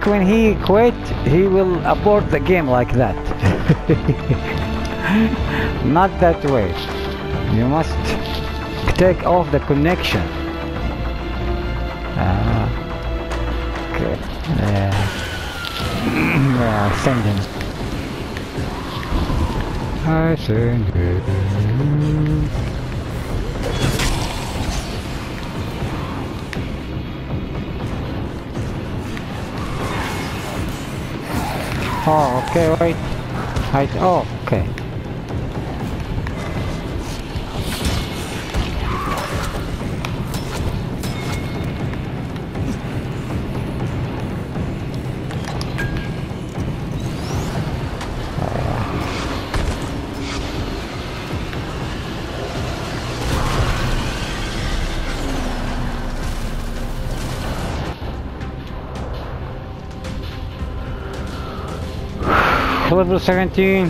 think when he quit, he will abort the game like that. Not that way. You must take off the connection. Okay. Yeah, send him. I send him. Oh, okay, wait. Oh, okay. Level 17.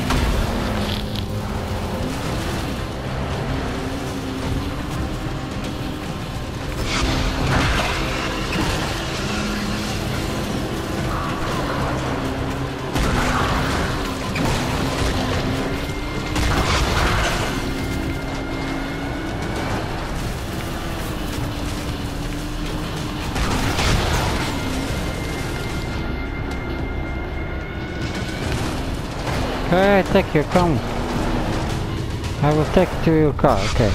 Okay, take your car. I will take to your car, okay.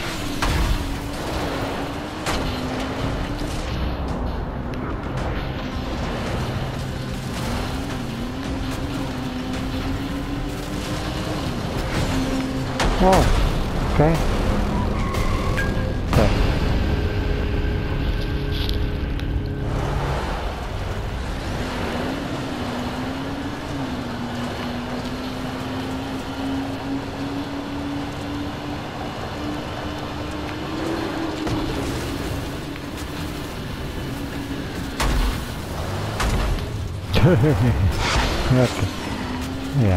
Oh, okay. Okay. Okay. Yeah.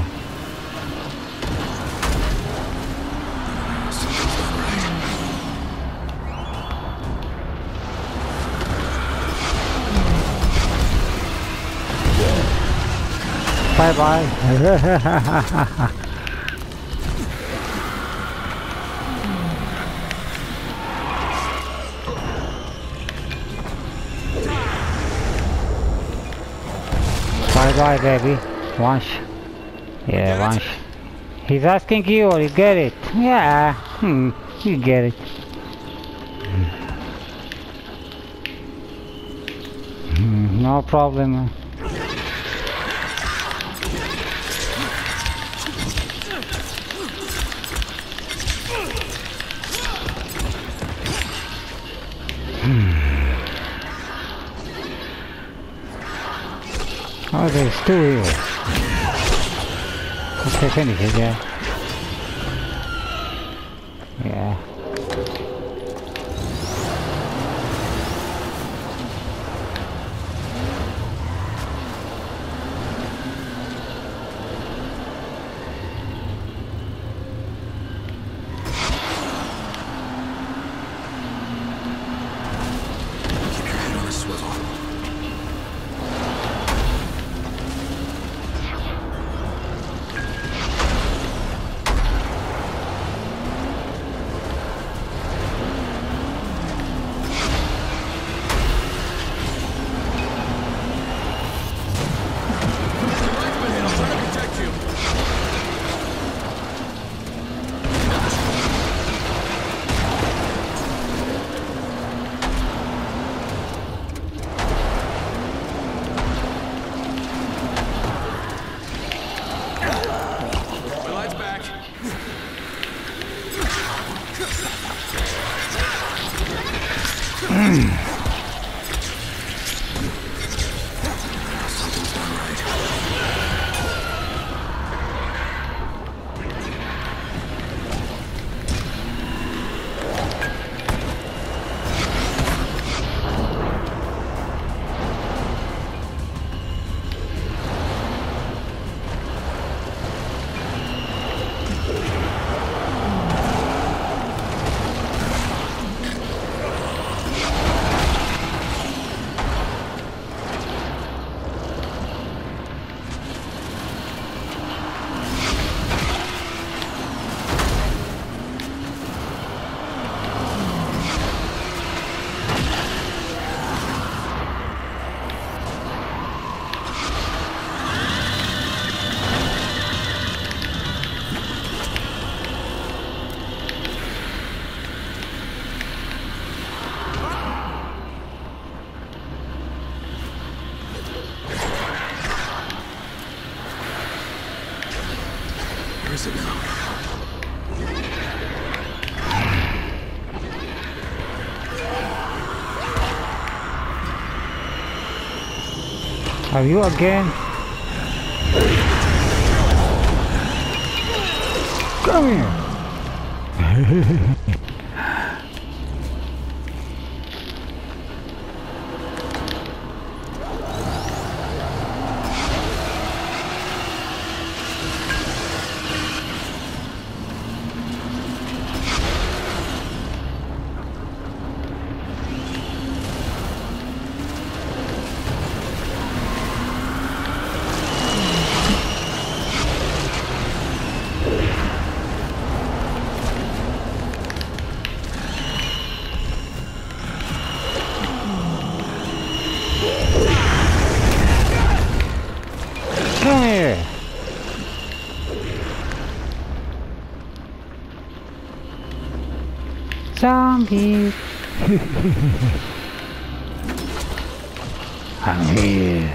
Bye bye. Bye bye, baby. Once. Yeah, once. He's asking you, or you get it? Yeah. You get it. No problem. Oh, there's two here. Okay, finish it, yeah. Yeah. is it now? Are you again? Come here! Come here! Zombie! I'm here!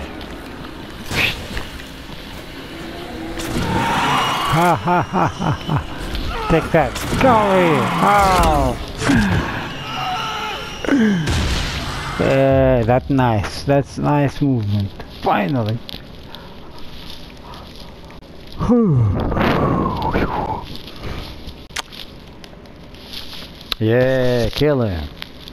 Ha ha ha ha ha! Take that! Go away! Oh! Yeah, that's nice. That's nice movement. Finally! Yeah, kill him.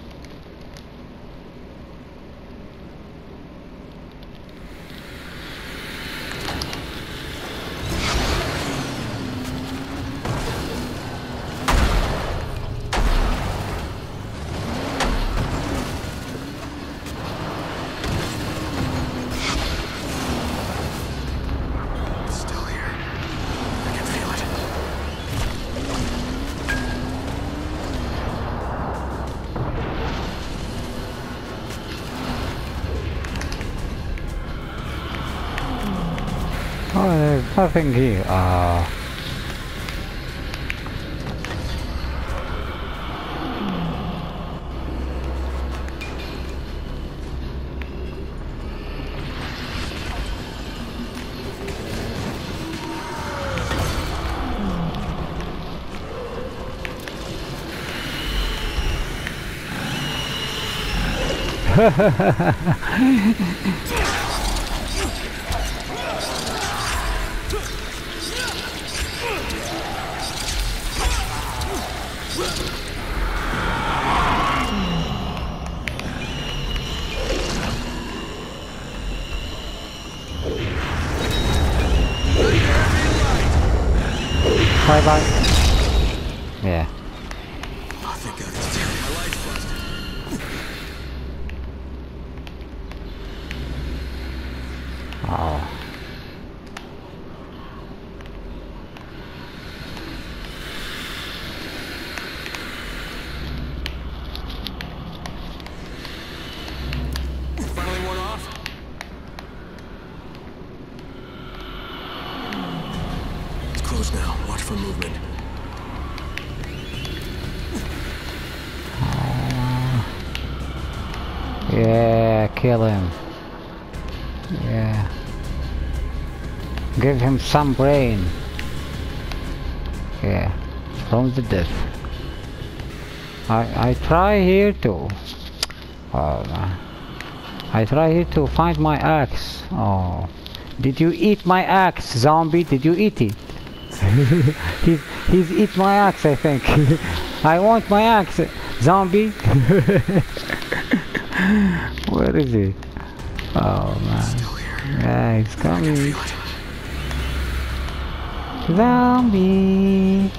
Oh, there's nothing here. Bye bye. Yeah. Oh, thank God it's Terry. My light's busted. Oh. Finally worn off? It's closed now. Watch for movement. Yeah, kill him. Yeah. Give him some brain. Yeah. From the death. I try here to... Oh man. I try here to find my axe. Oh. Did you eat my axe, zombie? Did you eat it? he's eat my axe, I think. I want my axe, zombie. Where is it? Oh man. Yeah, he's coming. Zombie.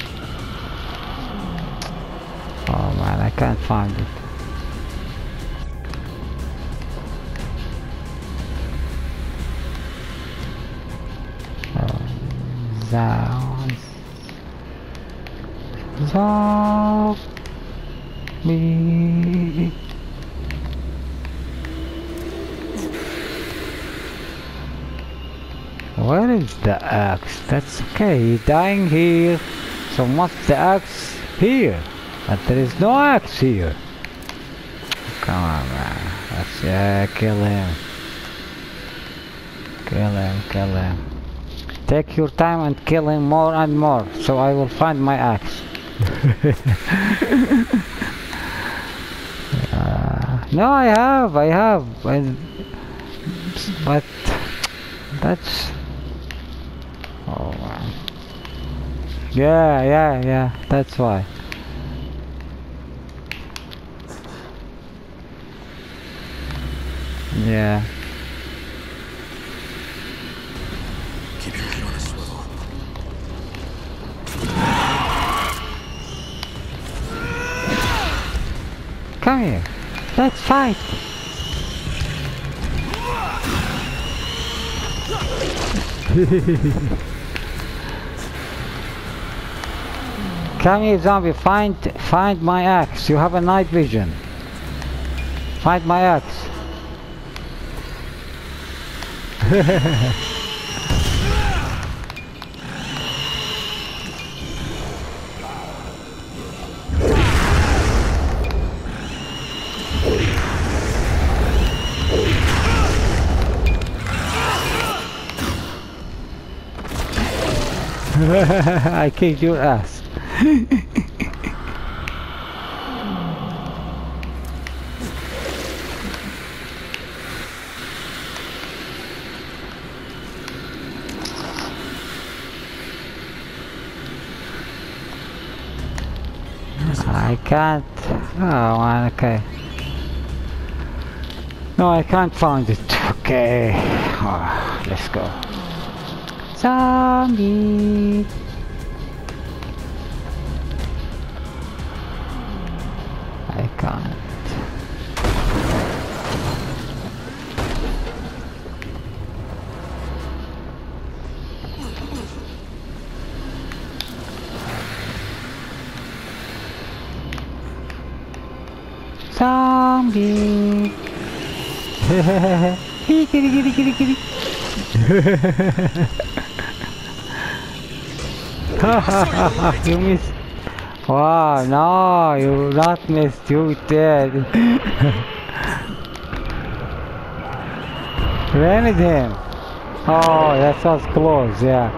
Oh man, I can't find it. Zombie. Where is the axe? That's okay, he's dying here. So what's the axe here? But there is no axe here. Come on man. Let's kill him. Kill him, kill him. Take your time and kill him more and more, so I will find my axe. No, I have, but that's... Oh man. Yeah, that's why. Yeah. Keep your head on a swivel. Come here. Let's fight. Come here, zombie. Find my axe. You have a night vision. Find my axe. I kicked your ass. I can't. Oh man, okay. No, I can't find it. Okay. Oh, let's go. Zombie. I can't. Zombie. Kitty. You missed. Wow, no, you not missed, you dead. Rented him. Oh, that was close, yeah.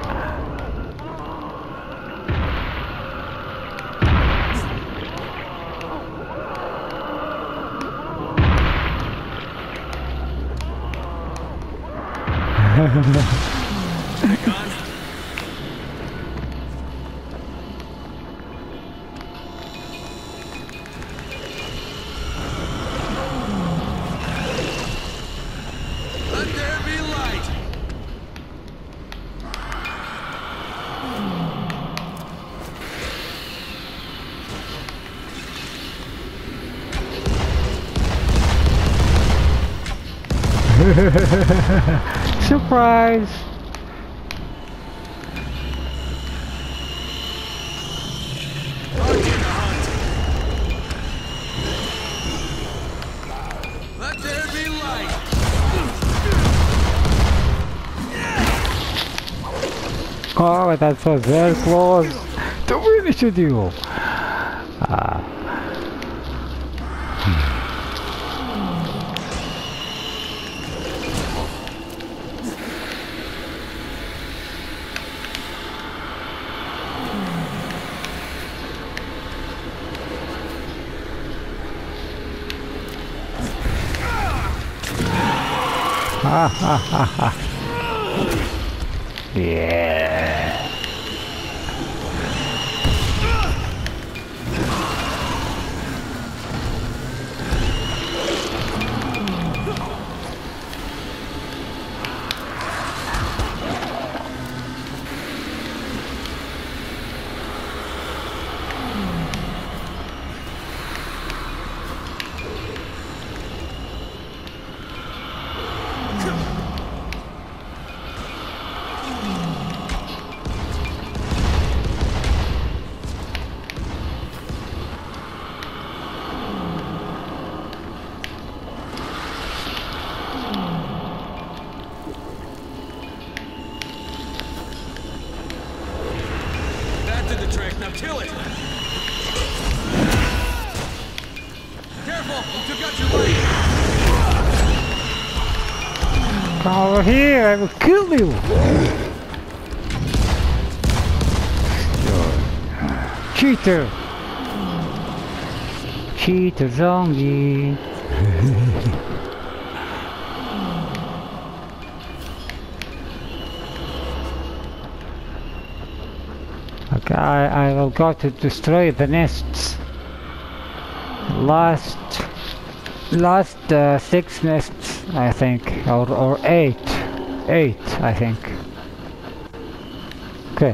Surprise! Let there be light. Oh, that was very close to finish with you. Yeah. Now kill it! Careful! You took out your leg! Come over here, I will kill you! Cheater! Cheater zombie! Okay, I will go to destroy the nests. Last 6 nests, I think, or 8. 8, I think. Okay.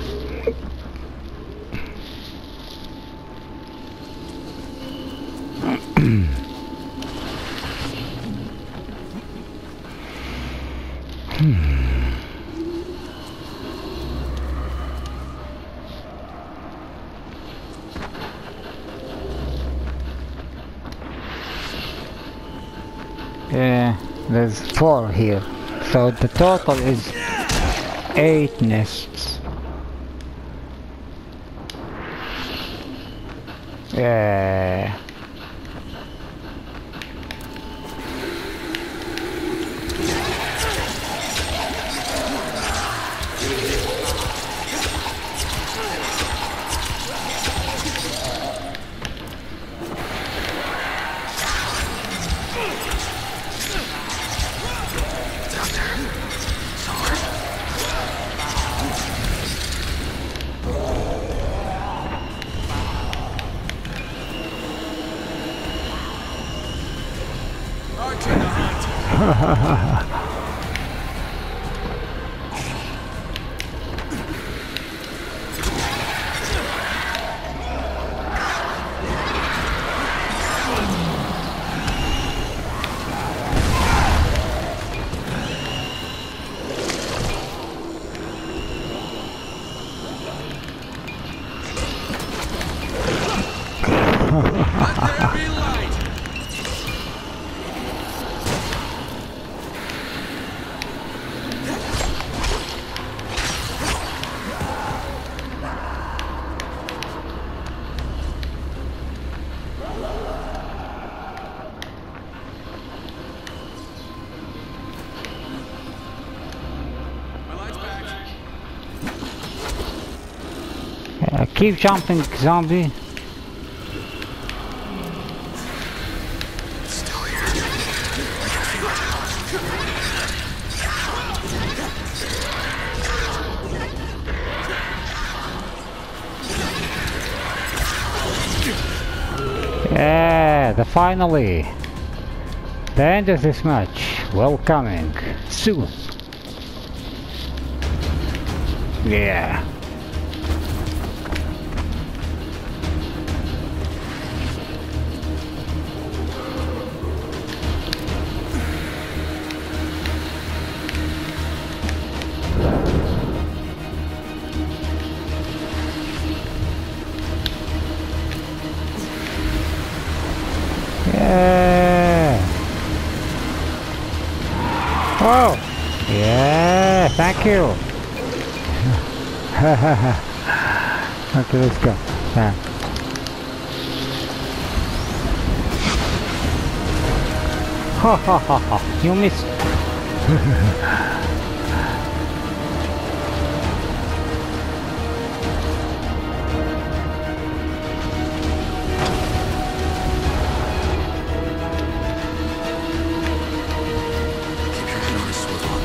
Yeah, there's 4 here, so the total is 8 nests. Yeah. Archer the hunt. Let there be light. My light's back. Keep jumping, zombie. Still here. I can feel it. Yeah, finally. The end of this match. Welcoming soon. Yeah. Yeah. Oh. Yeah. Thank you. Okay, let's go. Yeah. Ha ha ha ha. You missed. Keep your head on a swivel.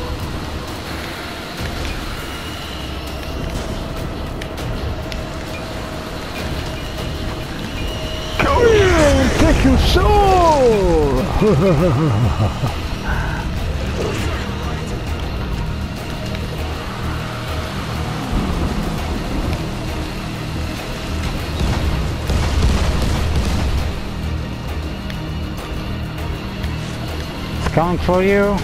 Come here and take your soul! It's coming for you.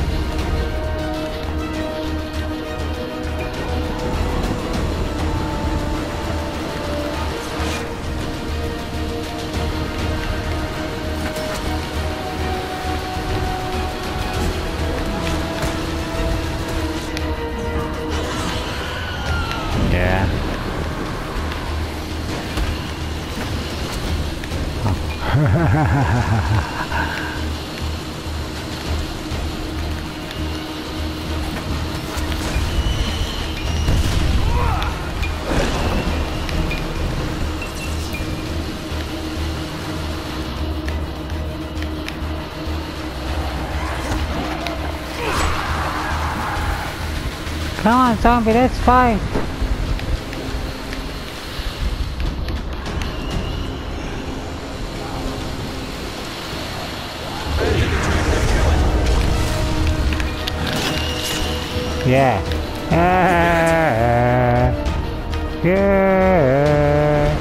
Yeah. Come on, zombie, let's fight. Yeah. Yeah.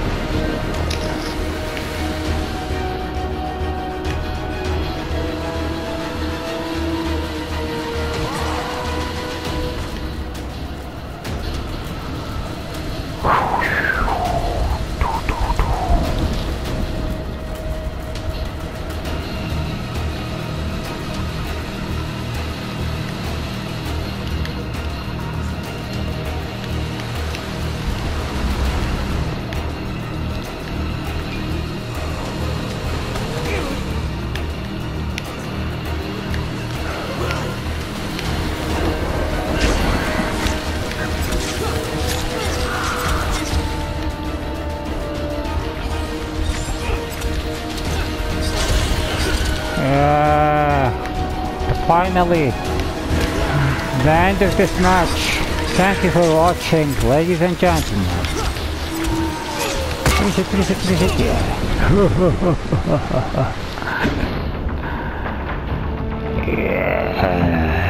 Finally, the end of this match. Thank you for watching, ladies and gentlemen. Yeah.